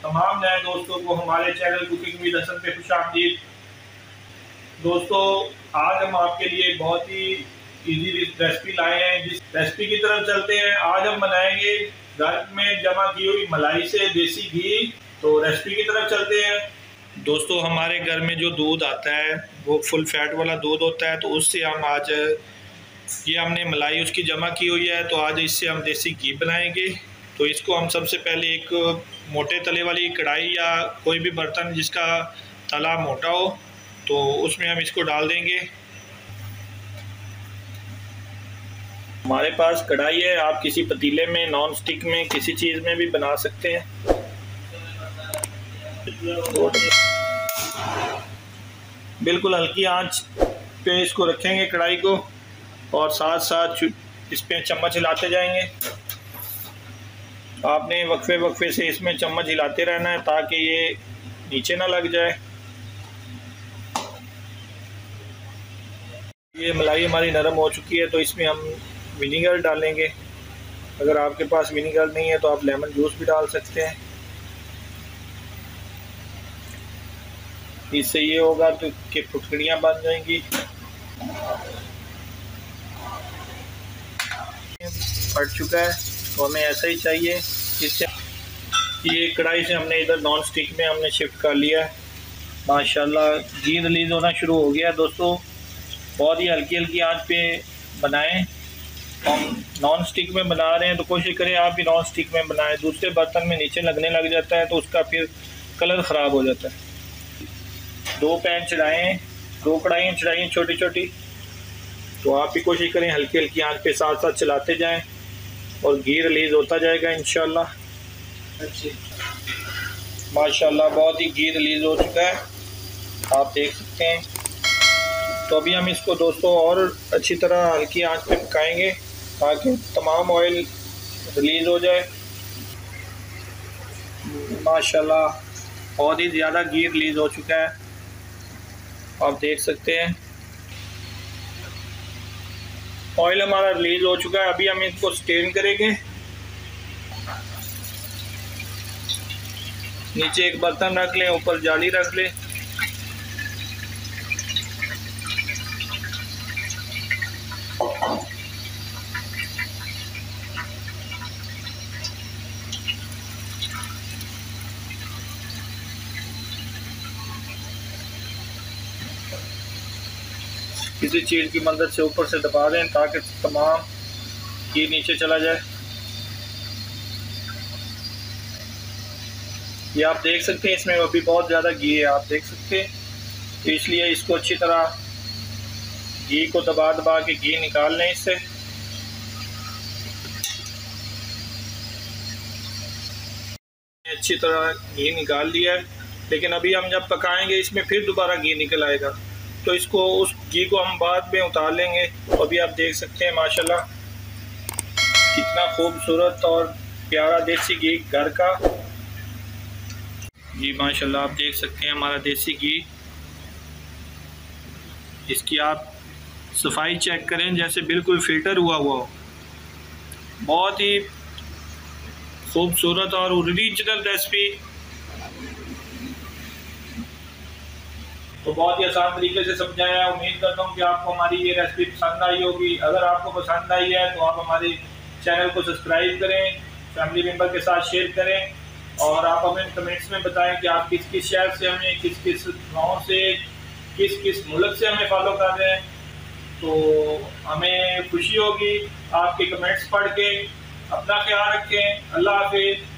तमाम नए दोस्तों को हमारे चैनल कुकिंग विद हसन पे खुशामदीद। दोस्तों, आज हम आपके लिए बहुत ही इजी रेसिपी लाए हैं। जिस रेसिपी की तरफ चलते हैं, आज हम बनाएंगे घर में जमा की हुई मलाई से देसी घी। तो रेसिपी की तरफ चलते हैं। दोस्तों, हमारे घर में जो दूध आता है वो फुल फैट वाला दूध होता है, तो उससे हम आज ये हमने मलाई उसकी जमा की हुई है, तो आज इससे हम देसी घी बनाएंगे। तो इसको हम सबसे पहले एक मोटे तले वाली कढ़ाई या कोई भी बर्तन जिसका तला मोटा हो, तो उसमें हम इसको डाल देंगे। हमारे पास कढ़ाई है, आप किसी पतीले में, नॉन स्टिक में, किसी चीज़ में भी बना सकते हैं। बिल्कुल हल्की आंच पे इसको रखेंगे कढ़ाई को, और साथ साथ इस पे चम्मच हिलाते जाएंगे। आपने वक्फे वक्फे से इसमें चम्मच हिलाते रहना है ताकि ये नीचे ना लग जाए। ये मलाई हमारी नरम हो चुकी है, तो इसमें हम विनीगर डालेंगे। अगर आपके पास विनीगर नहीं है तो आप लेमन जूस भी डाल सकते हैं। इससे ये होगा तो कि फुटकड़ियाँ बन जाएंगी। फट चुका है, तो हमें ऐसा ही चाहिए। इससे ये कढ़ाई से हमने इधर नॉन स्टिक में हमने शिफ्ट कर लिया है। माशाल्लाह घी रिलीज़ होना शुरू हो गया है। दोस्तों, बहुत ही हल्की हल्की आंच पे बनाएं। हम नॉन स्टिक में बना रहे हैं तो कोशिश करें आप भी नॉन स्टिक में बनाएं। दूसरे बर्तन में नीचे लगने लग जाता है तो उसका फिर कलर ख़राब हो जाता है। 2 पैन चढ़ाएँ, 2 कढ़ाइयाँ चढ़ाइए छोटी छोटी। तो आप भी कोशिश करें हल्की हल्की आंच पे साथ साथ चलाते जाएं और घी रिलीज़ होता जाएगा इंशाल्लाह। माशाल्लाह बहुत ही घी रिलीज़ हो चुका है, आप देख सकते हैं। तो अभी हम इसको दोस्तों और अच्छी तरह हल्की आंच पे पकाएंगे ताकि तमाम ऑयल रिलीज़ हो जाए। माशाल्लाह बहुत ही ज़्यादा घी रिलीज़ हो चुका है, आप देख सकते हैं। ऑयल हमारा रिलीज़ हो चुका है। अभी हम इसको स्टेन करेंगे। नीचे एक बर्तन रख लें, ऊपर जाली रख लें। किसी चीज़ की मदद से ऊपर से दबा दें ताकि तमाम घी नीचे चला जाए। ये आप देख सकते हैं, इसमें अभी बहुत ज़्यादा घी है, आप देख सकते हैं। तो इसलिए इसको अच्छी तरह घी को दबा दबा के घी निकाल लें इससे। अच्छी तरह घी निकाल लिया है, लेकिन अभी हम जब पकाएंगे इसमें फिर दोबारा घी निकल आएगा, तो इसको उस घी को हम बाद में उतार लेंगे। तो अभी आप देख सकते हैं माशाल्लाह कितना खूबसूरत और प्यारा देसी घी घर का। जी माशाल्लाह आप देख सकते हैं हमारा देसी घी। इसकी आप सफाई चेक करें, जैसे बिल्कुल फिल्टर हुआ हुआ हो। बहुत ही खूबसूरत और ओरिजिनल रेसिपी। तो बहुत ही आसान तरीके से समझाया है। उम्मीद करता हूँ कि आपको हमारी ये रेसिपी पसंद आई होगी। अगर आपको पसंद आई है तो आप हमारे चैनल को सब्सक्राइब करें, फैमिली मेम्बर के साथ शेयर करें, और आप हमें कमेंट्स में बताएं कि आप किस किस शहर से हमें, किस किस गाँव से, किस किस मुल्क से हमें फॉलो कर रहे हैं। तो हमें खुशी होगी आपके कमेंट्स पढ़ के। अपना ख्याल रखें। अल्लाह हाफिज़।